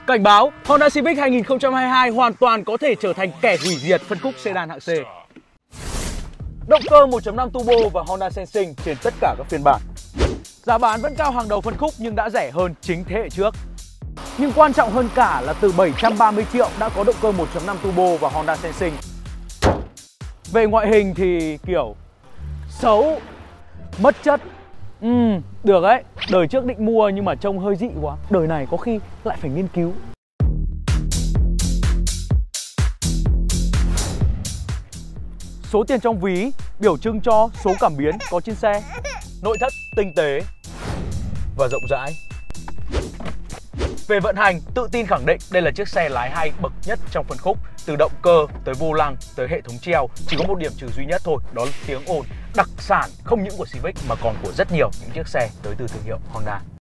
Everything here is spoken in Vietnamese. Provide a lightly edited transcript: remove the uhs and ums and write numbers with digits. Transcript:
Cảnh báo, Honda Civic 2022 hoàn toàn có thể trở thành kẻ hủy diệt phân khúc sedan hạng C. Động cơ 1.5 turbo và Honda Sensing trên tất cả các phiên bản. Giá bán vẫn cao hàng đầu phân khúc nhưng đã rẻ hơn chính thế hệ trước. Nhưng quan trọng hơn cả là từ 730 triệu đã có động cơ 1.5 turbo và Honda Sensing. Về ngoại hình thì kiểu xấu, mất chất. Được đấy, đời trước định mua nhưng mà trông hơi dị quá. Đời này có khi lại phải nghiên cứu. Số tiền trong ví biểu trưng cho số cảm biến có trên xe. Nội thất tinh tế và rộng rãi. Về vận hành, tự tin khẳng định đây là chiếc xe lái hay bậc nhất trong phân khúc. Từ động cơ tới vô lăng tới hệ thống treo, chỉ có một điểm trừ duy nhất thôi, đó là tiếng ồn, đặc sản không những của Civic mà còn của rất nhiều những chiếc xe tới từ thương hiệu Honda.